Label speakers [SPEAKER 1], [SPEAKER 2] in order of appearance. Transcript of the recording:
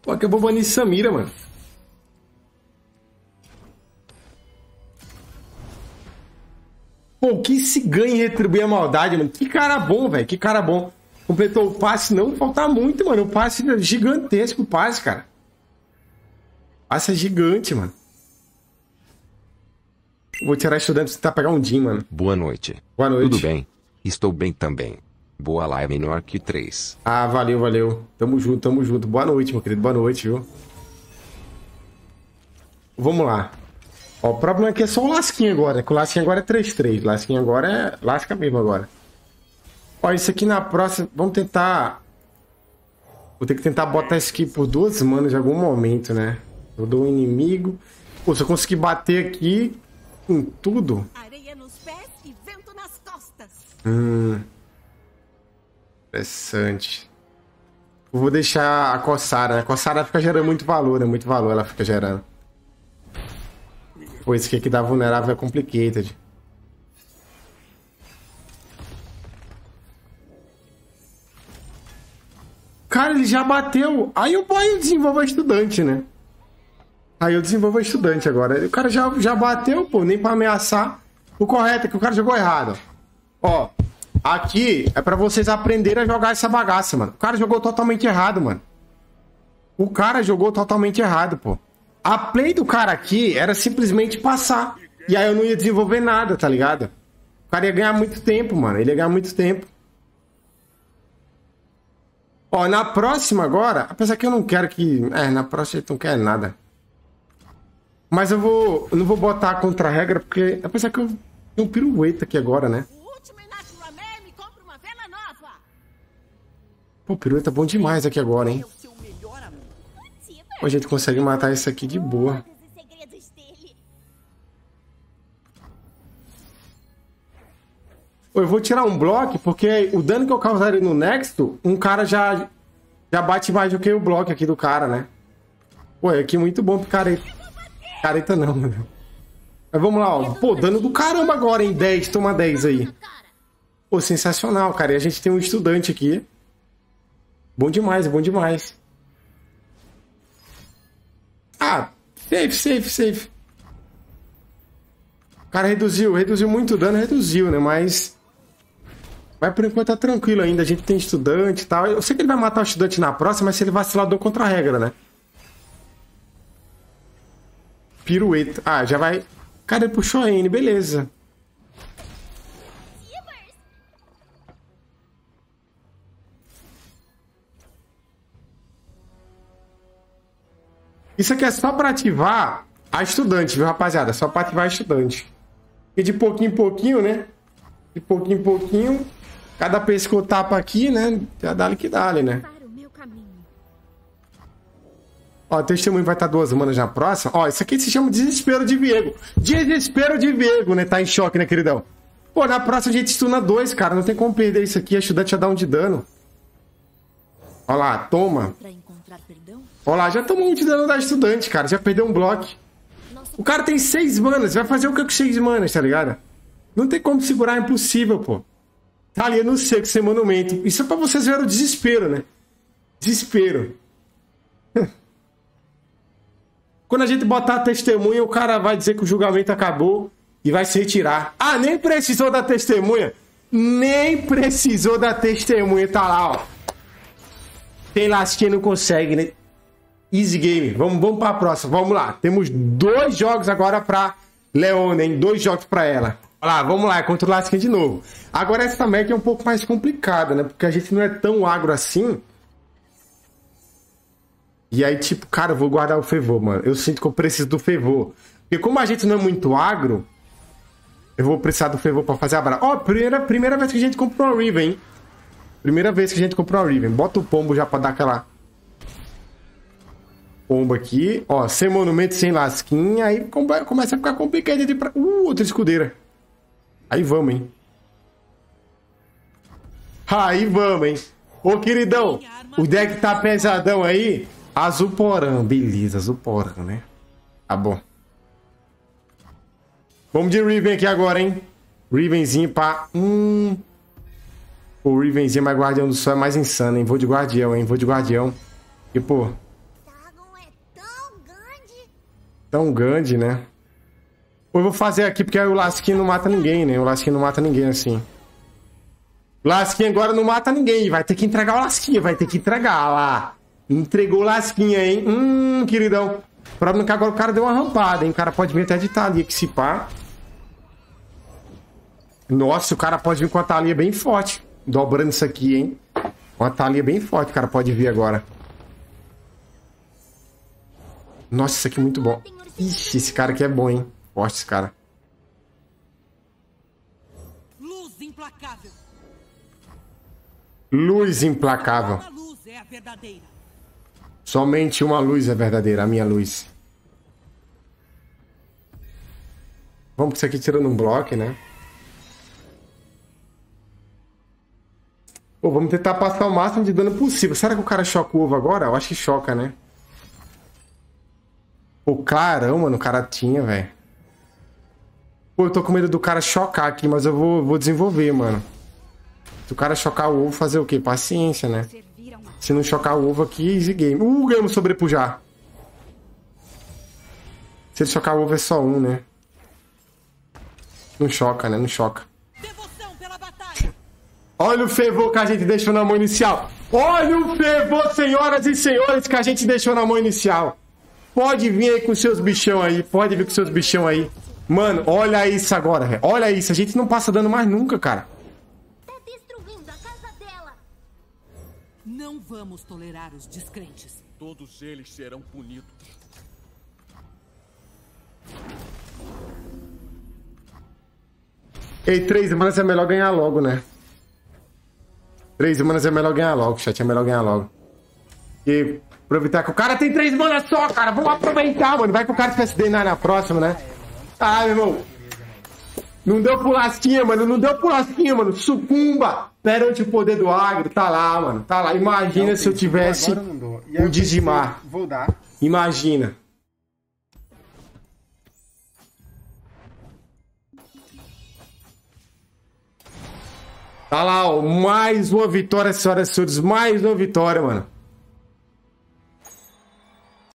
[SPEAKER 1] Pô, que eu vou banir Samira, mano. Pô, que se ganha e retribui a maldade, mano. Que cara bom, velho. Que cara bom. Completou o passe, não falta muito, mano. O passe é gigantesco, o passe, cara. O passe é gigante, mano. Vou tirar estudante pra tentar pegar um Jim, mano.
[SPEAKER 2] Boa noite.
[SPEAKER 1] Boa noite.
[SPEAKER 2] Tudo bem? Estou bem também. Boa live menor que 3.
[SPEAKER 1] Ah, valeu, valeu. Tamo junto, tamo junto. Boa noite, meu querido. Boa noite, viu? Vamos lá. Ó, o problema é que é só o Lasquinha agora. Que o Lasquinha agora é 3-3. O Lasquinha agora é... Lasca mesmo agora. Ó, isso aqui na próxima... Vamos tentar... Vou ter que tentar botar isso aqui por 2 manas em algum momento, né? Eu dou um inimigo. Pô, se eu conseguir bater aqui com tudo...
[SPEAKER 3] Areia nos pés e vento nas costas.
[SPEAKER 1] Interessante. Eu vou deixar a Cossara, né? A Cossara fica gerando muito valor, né? Muito valor ela fica gerando. Pô, esse aqui dá vulnerável é complicated. Cara, ele já bateu. Aí o boy desenvolve a estudante, né? Aí eu desenvolvo a estudante agora. O cara já bateu, pô, nem pra ameaçar. O correto é que o cara jogou errado. Ó, aqui é pra vocês aprenderem a jogar essa bagaça, mano. O cara jogou totalmente errado, mano. O cara jogou totalmente errado, pô. A play do cara aqui era simplesmente passar. E aí eu não ia desenvolver nada, tá ligado? O cara ia ganhar muito tempo, mano. Ele ia ganhar muito tempo. Ó, na próxima agora... Apesar que eu não quero que... na próxima eu não quero nada. Mas eu não vou botar a contra-regra, porque... Apesar que eu tenho um pirueta aqui agora, né? Pô, pirueta é bom demais aqui agora, hein? A gente consegue matar isso aqui de boa. Eu vou tirar um bloco, porque o dano que eu causaria no Nexto, um cara já bate mais do que o bloco aqui do cara, né? Pô, é aqui muito bom pro careta. Careta não, mano. Mas vamos lá, ó. Pô, dano do caramba agora, hein? 10, toma 10 aí. Pô, sensacional, cara. E a gente tem um estudante aqui. Bom demais, bom demais. Ah, safe. O cara reduziu muito o dano, reduziu, né? Mas por enquanto tá tranquilo ainda. A gente tem estudante e tal. Eu sei que ele vai matar o estudante na próxima, mas se ele vacilar, eu dou contra a regra, né? Pirueta. Ah, já vai... Cara, ele puxou a N, beleza. Isso aqui é só pra ativar a estudante, viu, rapaziada? Só pra ativar a estudante. E de pouquinho em pouquinho, né? De pouquinho em pouquinho. Cada vez que eu tapo aqui, né? Já dá-lhe que dá-lhe, né? Ó, o testemunho vai estar 2 manas na próxima. Ó, isso aqui se chama Desespero de Viego. Desespero de Viego, né? Tá em choque, né, queridão? Pô, na próxima a gente stuna 2, cara. Não tem como perder isso aqui. A estudante já dá 1 de dano. Ó lá, toma. Ó lá, já tomou 1 de dano da estudante, cara. Já perdeu um bloco. O cara tem 6 manas. Vai fazer o que com 6 manas, tá ligado? Não tem como segurar, é impossível, pô. Tá ali no seco, sem monumento. Isso é pra vocês verem o desespero, né? Desespero. Quando a gente botar a testemunha, o cara vai dizer que o julgamento acabou e vai se retirar. Ah, nem precisou da testemunha. Nem precisou da testemunha. Tá lá, ó. Tem lasquinha, não consegue, né? Easy game. Vamos pra próxima. Vamos lá. Temos 2 jogos agora pra Leona, hein? 2 jogos pra ela. Olha lá, vamos lá. É contra o lasquinha de novo. Agora essa mech é um pouco mais complicada, né? Porque a gente não é tão agro assim. E aí, tipo, cara, eu vou guardar o fervor, mano. Eu sinto que eu preciso do fervor. Porque como a gente não é muito agro, eu vou precisar do fervor pra fazer a brava. Ó, primeira vez que a gente comprou uma Riven, hein? Primeira vez que a gente comprou uma Riven. Bota o pombo já pra dar aquela... Pombo aqui. Ó, sem monumento, sem lasquinha. Aí começa a ficar complicado de pra... outra escudeira. Aí vamos, hein? Aí vamos, hein? Ô, queridão, o deck tá pesadão aí. Azul porã, beleza, azul porã, né? Tá bom. Vamos de Riven aqui agora, hein? Rivenzinho pra... O Rivenzinho mais Guardião do Sol é mais insano, hein? Vou de Guardião, hein? Vou de Guardião. E, pô... Tão grande, né? Ou eu vou fazer aqui porque aí o Lasquinha não mata ninguém, né? O Lasquinha não mata ninguém assim. O Lasquinha agora não mata ninguém. Vai ter que entregar o Lasquinha. Vai ter que entregar lá. Entregou o Lasquinha, hein? Queridão. O problema é que agora o cara deu uma rampada, hein? O cara pode vir até de Thalia que se pá. Nossa, o cara pode vir com a Thalia bem forte. Dobrando isso aqui, hein? Uma Thalia bem forte o cara pode vir agora. Nossa, isso aqui é muito bom. Ixi, esse cara aqui é bom, hein? Forte esse cara.
[SPEAKER 3] Luz implacável.
[SPEAKER 1] Luz implacável.
[SPEAKER 3] A luz é a verdadeira.
[SPEAKER 1] Somente uma luz é verdadeira, a minha luz. Vamos com isso aqui tirando um bloco, né? Pô, vamos tentar passar o máximo de dano possível. Será que o cara choca o ovo agora? Eu acho que choca, né? Pô, caramba, mano, o cara tinha, velho. Pô, eu tô com medo do cara chocar aqui, mas eu vou desenvolver, mano. Se o cara chocar o ovo, fazer o quê? Paciência, né? Se não chocar o ovo aqui, easy game. Ganhamos sobrepujar. Se ele chocar o ovo é só um, né? Não choca, né? Não choca.
[SPEAKER 3] Devoção pela batalha.
[SPEAKER 1] Olha o fervor que a gente deixou na mão inicial. Olha o fervor, senhoras e senhores, que a gente deixou na mão inicial. Pode vir aí com seus bichão aí. Pode vir com seus bichão aí. Mano, olha isso agora, velho. Olha isso. A gente não passa dano mais nunca, cara.
[SPEAKER 3] Não vamos tolerar os descrentes.
[SPEAKER 4] Todos eles serão punidos.
[SPEAKER 1] Ei, 3 manas é melhor ganhar logo, né? 3 manas é melhor ganhar logo, chat. É melhor ganhar logo. E aproveitar que o cara tem 3 manas só, cara. Vamos aproveitar, mano. Vai que o cara PSD na próxima, né? Ah, meu irmão. Não deu pro Lasquinha, mano. Não deu pro Lasquinha, mano. Sucumba perante o poder do agro. Tá lá, mano. Tá lá. Imagina se eu tivesse o Digimar.
[SPEAKER 5] Vou dar.
[SPEAKER 1] Imagina. Tá lá, ó. Mais uma vitória, senhoras e senhores. Mais uma vitória, mano.